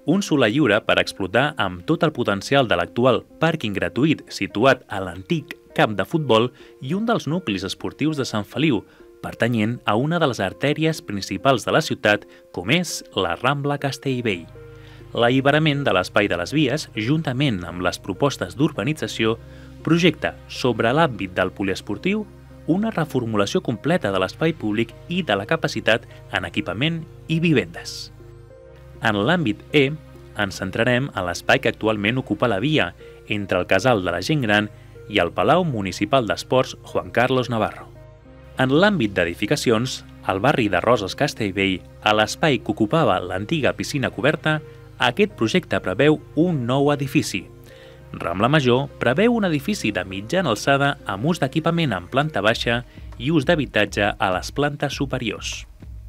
un solar lliure per explotar amb tot el potencial de l'actual pàrquing gratuït situat a l'antic camp de futbol i un dels nuclis esportius de Sant Feliu, pertanyent a una de les artèries principals de la ciutat, com és la Rambla Castellvell. L'alliberament de l'espai de les vies, juntament amb les propostes d'urbanització, projecta sobre l'àmbit del poliesportiu una reformulació completa de l'espai públic i de la capacitat en equipament i vivendes. En l'àmbit E, ens centrarem en l'espai que actualment ocupa la via entre el Casal de la Gent Gran i el Palau Municipal d'Esports Juan Carlos Navarro. En l'àmbit d'edificacions, al barri de Roses Castellvell, a l'espai que ocupava l'antiga piscina coberta, aquest projecte preveu un nou edifici. Rambla Major preveu un edifici de mitjana alçada amb ús d'equipament en planta baixa i ús d'habitatge a les plantes superiors.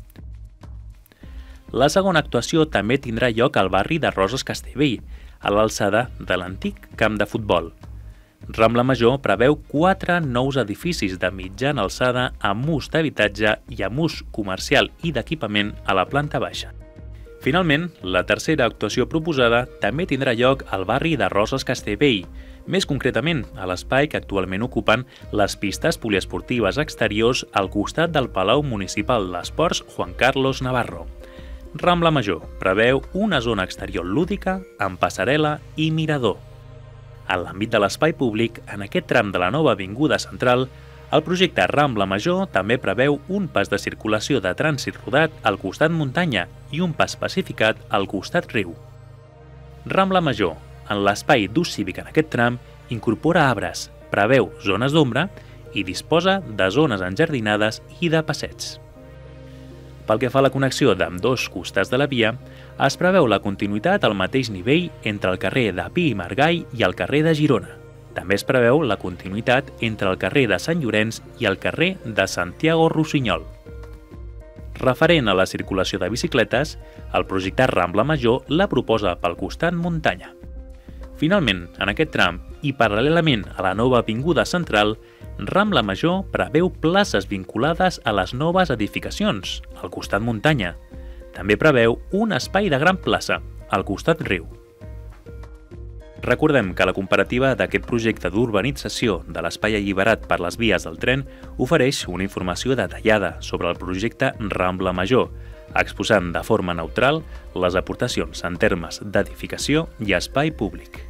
La segona actuació també tindrà lloc al barri de Roses Castellvell, a l'alçada de l'antic camp de futbol. Rambla Major preveu 4 nous edificis de mitjana alçada amb ús d'habitatge i amb ús comercial i d'equipament a la planta baixa. Finalment, la tercera actuació proposada també tindrà lloc al barri de Roses Castellvell, més concretament a l'espai que actualment ocupen les pistes poliesportives exteriors al costat del Palau Municipal d'Esports Juan Carlos Navarro. Rambla Major preveu una zona exterior lúdica amb passarel·la i mirador. En l'àmbit de l'espai públic, en aquest tram de la nova avinguda central, el projecte Rambla Major també preveu un pas de circulació de trànsit rodat al costat muntanya i un pas pacificat al costat riu. Rambla Major, en l'espai d'ús cívic en aquest tram, incorpora arbres, preveu zones d'ombra i disposa de zones enjardinades i de passeigs. Pel que fa a la connexió d'ambdós costats de la via, es preveu la continuïtat al mateix nivell entre el carrer de Pi i Margall i el carrer de Girona. També es preveu la continuïtat entre el carrer de Sant Llorenç i el carrer de Santiago Rossinyol. Referent a la circulació de bicicletes, el projecte Rambla Major la proposa pel costat muntanya. Finalment, en aquest tram i paral·lelament a la nova avinguda central, Rambla Major preveu places vinculades a les noves edificacions, al costat muntanya. També preveu un espai de gran plaça, al costat riu. Recordem que la comparativa d'aquest projecte d'urbanització de l'espai alliberat per les vies del tren ofereix una informació detallada sobre el projecte Rambla Major, exposant de forma neutral les aportacions en termes d'edificació i espai públic.